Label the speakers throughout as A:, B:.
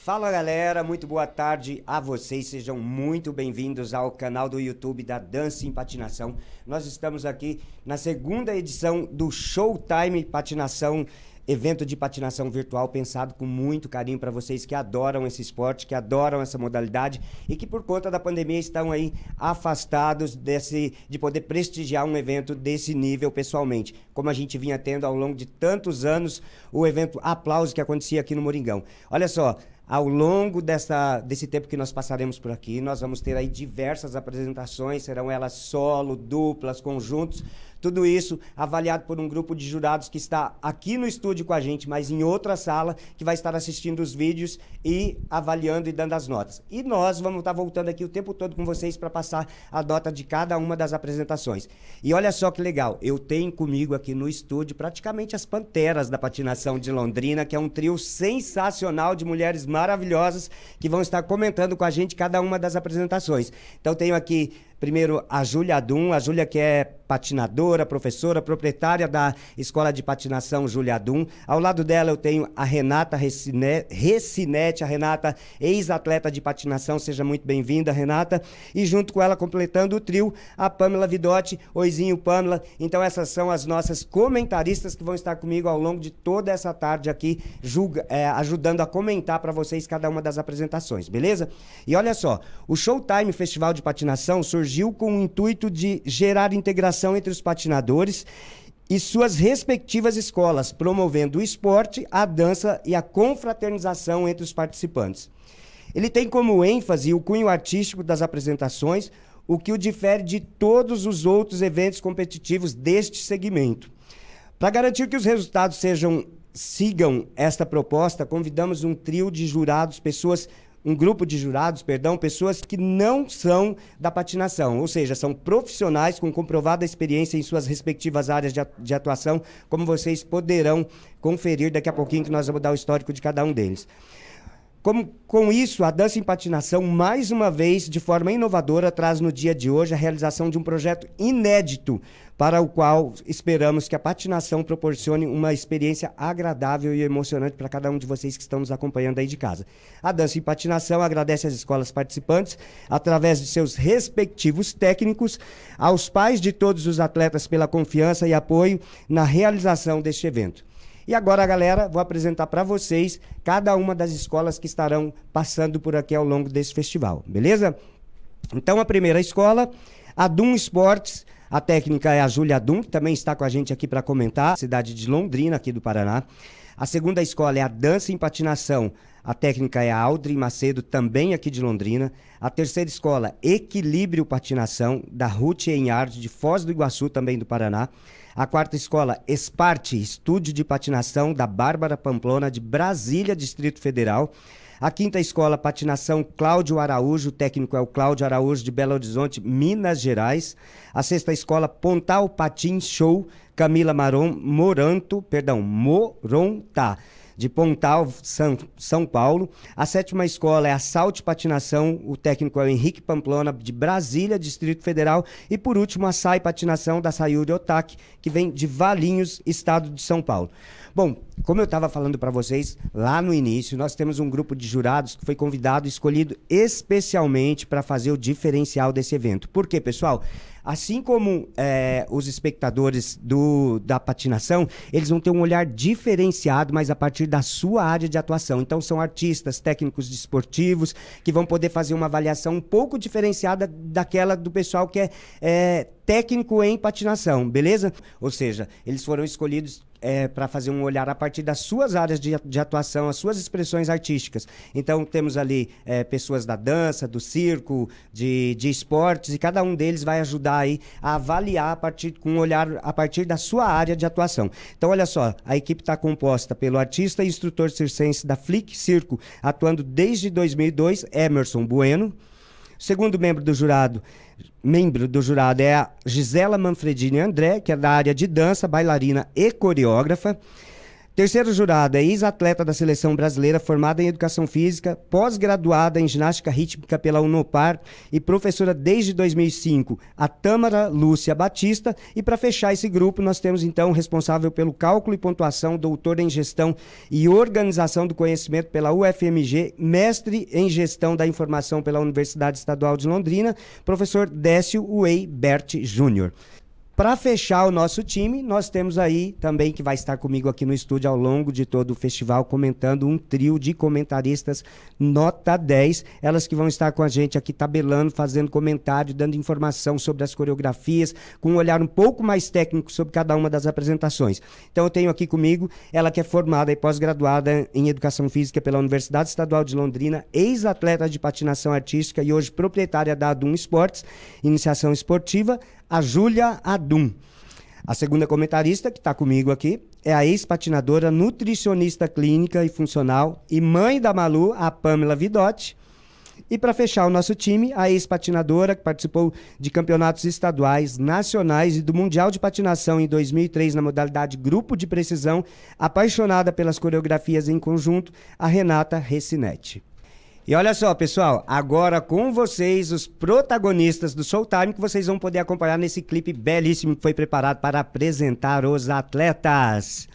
A: Fala galera, muito boa tarde a vocês, sejam muito bem-vindos ao canal do YouTube da Dança em Patinação. Nós estamos aqui na segunda edição do Showtime Patinação, evento de patinação virtual pensado com muito carinho para vocês que adoram esse esporte, que adoram essa modalidade e que por conta da pandemia estão aí afastados de poder prestigiar um evento desse nível pessoalmente, como a gente vinha tendo ao longo de tantos anos o evento Aplausos que acontecia aqui no Moringão. Olha só, ao longo desse tempo que nós passaremos por aqui, nós vamos ter aí diversas apresentações, serão elas solo, duplas, conjuntos, tudo isso avaliado por um grupo de jurados que está aqui no estúdio com a gente, mas em outra sala, que vai estar assistindo os vídeos e avaliando e dando as notas. E nós vamos estar voltando aqui o tempo todo com vocês para passar a nota de cada uma das apresentações. E olha só que legal, eu tenho comigo aqui no estúdio praticamente as panteras da patinação de Londrina, que é um trio sensacional de mulheres maravilhosas que vão estar comentando com a gente cada uma das apresentações. Então tenho aqui primeiro a Júlia Dum, a Júlia que é patinadora, professora, proprietária da Escola de Patinação Júlia Dum. Ao lado dela eu tenho a Renata Recinete, a Renata, ex-atleta de patinação, seja muito bem-vinda, Renata. E junto com ela, completando o trio, a Pamela Vidotti. Oizinho, Pamela. Então essas são as nossas comentaristas que vão estar comigo ao longo de toda essa tarde aqui, ajudando a comentar para vocês cada uma das apresentações, beleza? E olha só, o Showtime Festival de Patinação surgiu com o intuito de gerar integração entre os patinadores e suas respectivas escolas, promovendo o esporte, a dança e a confraternização entre os participantes. Ele tem como ênfase o cunho artístico das apresentações, o que o difere de todos os outros eventos competitivos deste segmento. Para garantir que os resultados sigam esta proposta, convidamos um trio de jurados, um grupo de jurados, pessoas que não são da patinação, ou seja, são profissionais com comprovada experiência em suas respectivas áreas de atuação, como vocês poderão conferir daqui a pouquinho, que nós vamos dar o histórico de cada um deles. Com isso, a Dança em Patinação, mais uma vez, de forma inovadora, traz no dia de hoje a realização de um projeto inédito, para o qual esperamos que a patinação proporcione uma experiência agradável e emocionante para cada um de vocês que estão nos acompanhando aí de casa. A Dança em Patinação agradece às escolas participantes, através de seus respectivos técnicos, aos pais de todos os atletas pela confiança e apoio na realização deste evento. E agora, galera, vou apresentar para vocês cada uma das escolas que estarão passando por aqui ao longo desse festival, beleza? Então, a primeira escola, a Dum Esportes, a técnica é a Júlia Dum, que também está com a gente aqui para comentar, cidade de Londrina, aqui do Paraná. A segunda escola é a Dança em Patinação, a técnica é a Audrey Macedo, também aqui de Londrina. A terceira escola, Equilíbrio Patinação, da Ruth Enhard, de Foz do Iguaçu, também do Paraná. A quarta escola, Esparte, Estúdio de Patinação, da Bárbara Pamplona, de Brasília, Distrito Federal. A quinta escola, Patinação Cláudio Araújo, o técnico é o Cláudio Araújo, de Belo Horizonte, Minas Gerais. A sexta escola, Pontal Patins Show, Camila Moronta, de Pontal, São Paulo. A sétima escola é a Salte Patinação, o técnico é o Henrique Pamplona, de Brasília, Distrito Federal. E por último, a Sai Patinação, da Sayuri Otaki, que vem de Valinhos, estado de São Paulo. Bom, como eu estava falando para vocês lá no início, nós temos um grupo de jurados que foi convidado e escolhido especialmente para fazer o diferencial desse evento. Por quê, pessoal? Assim como os espectadores da patinação, eles vão ter um olhar diferenciado, mas a partir da sua área de atuação. Então, são artistas, técnicos desportivos, que vão poder fazer uma avaliação um pouco diferenciada daquela do pessoal que é técnico em patinação, beleza? Ou seja, eles foram escolhidos para fazer um olhar a partir das suas áreas de atuação, as suas expressões artísticas. Então, temos ali pessoas da dança, do circo, de esportes, e cada um deles vai ajudar aí a avaliar com um olhar a partir da sua área de atuação. Então, olha só, a equipe está composta pelo artista e instrutor circense da Flick Circo, atuando desde 2002, Emerson Bueno. O segundo membro do jurado é a Gisela Manfredini André, que é da área de dança, bailarina e coreógrafa. Terceiro jurado é ex-atleta da Seleção Brasileira, formada em Educação Física, pós-graduada em Ginástica Rítmica pela Unopar e professora desde 2005, a Tâmara Lúcia Batista. E para fechar esse grupo, nós temos então o responsável pelo cálculo e pontuação, doutor em Gestão e Organização do Conhecimento pela UFMG, mestre em Gestão da Informação pela Universidade Estadual de Londrina, professor Décio Uey Bert Júnior. Para fechar o nosso time, nós temos aí também, que vai estar comigo aqui no estúdio ao longo de todo o festival, comentando um trio de comentaristas nota 10. Elas que vão estar com a gente aqui tabelando, fazendo comentário, dando informação sobre as coreografias, com um olhar um pouco mais técnico sobre cada uma das apresentações. Então eu tenho aqui comigo ela que é formada e pós-graduada em Educação Física pela Universidade Estadual de Londrina, ex-atleta de patinação artística e hoje proprietária da Adum Esportes, iniciação esportiva, a Júlia Adum. A segunda comentarista que está comigo aqui é a ex-patinadora, nutricionista clínica e funcional e mãe da Malu, a Pamela Vidotti. E para fechar o nosso time, a ex-patinadora que participou de campeonatos estaduais, nacionais e do Mundial de Patinação em 2003 na modalidade Grupo de Precisão, apaixonada pelas coreografias em conjunto, a Renata Recinetti. E olha só, pessoal, agora com vocês, os protagonistas do Showtime, que vocês vão poder acompanhar nesse clipe belíssimo que foi preparado para apresentar os atletas.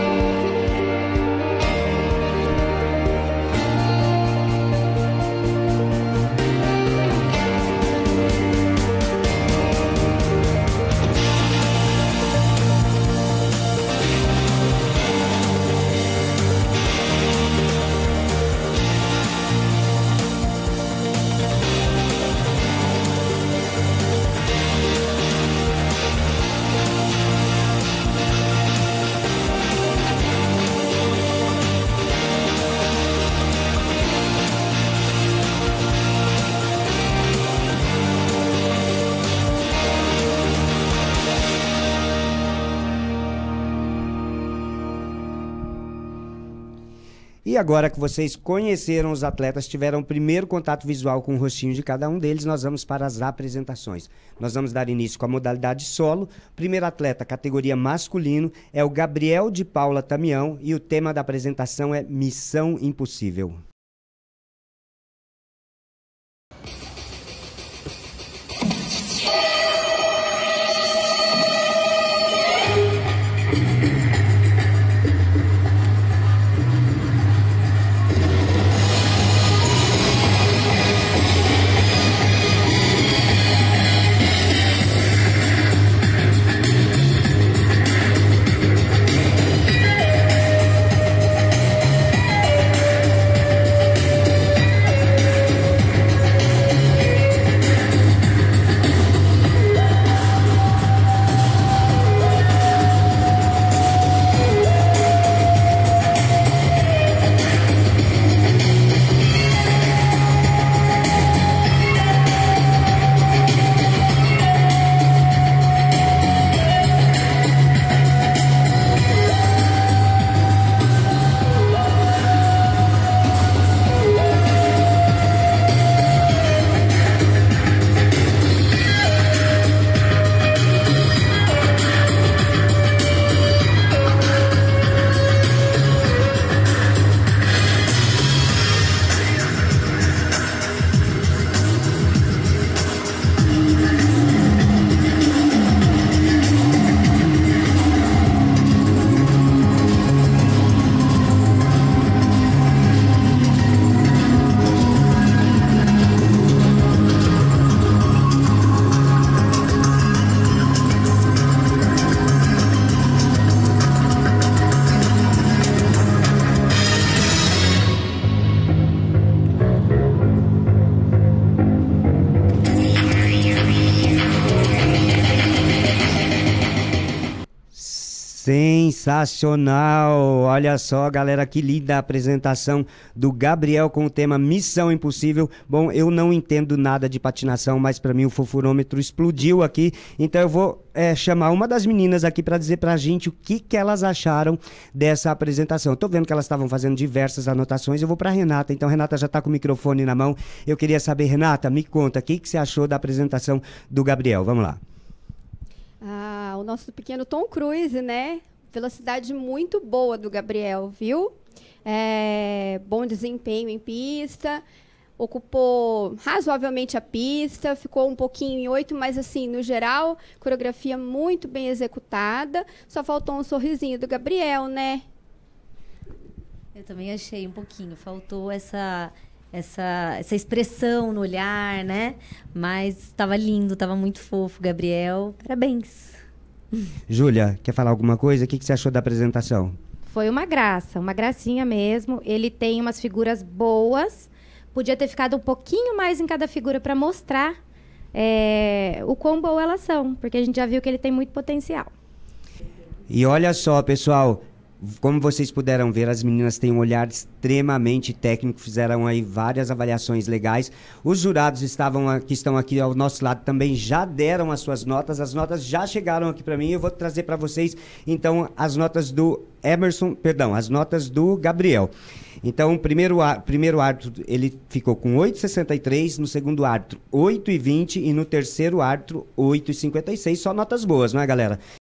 A: E agora que vocês conheceram os atletas, tiveram o primeiro contato visual com o rostinho de cada um deles, nós vamos para as apresentações. Nós vamos dar início com a modalidade solo. O primeiro atleta, categoria masculino, é o Gabriel de Paula Tamião e o tema da apresentação é Missão Impossível. Sensacional! Olha só, galera, que linda a apresentação do Gabriel com o tema Missão Impossível. Bom, eu não entendo nada de patinação, mas para mim o fofurômetro explodiu aqui, então eu vou chamar uma das meninas aqui para dizer pra gente o que elas acharam dessa apresentação. Eu tô vendo que elas estavam fazendo diversas anotações, eu vou pra Renata, então Renata já tá com o microfone na mão. Eu queria saber, Renata, me conta, o que você achou da apresentação do Gabriel? Vamos lá.
B: O nosso pequeno Tom Cruise, né? Velocidade muito boa do Gabriel, viu? Bom desempenho em pista, ocupou razoavelmente a pista, ficou um pouquinho em 8, mas assim, no geral, coreografia muito bem executada. Só faltou um sorrisinho do Gabriel, né?
C: Eu também achei um pouquinho, faltou essa expressão no olhar, né? Mas estava lindo, estava muito fofo, Gabriel. Parabéns.
A: Júlia, quer falar alguma coisa? O que você achou da apresentação?
D: Foi uma graça, uma gracinha mesmo. Ele tem umas figuras boas. Podia ter ficado um pouquinho mais em cada figura para mostrar o quão boas elas são, porque a gente já viu que ele tem muito potencial.
A: E olha só, pessoal, como vocês puderam ver, as meninas têm um olhar extremamente técnico, fizeram aí várias avaliações legais. Os jurados que estão aqui ao nosso lado também já deram as suas notas, as notas já chegaram aqui para mim. Eu vou trazer para vocês, então, as notas do as notas do Gabriel. Então, o primeiro árbitro, ele ficou com 8,63, no segundo árbitro 8,20 e no terceiro árbitro 8,56, só notas boas, não é, galera?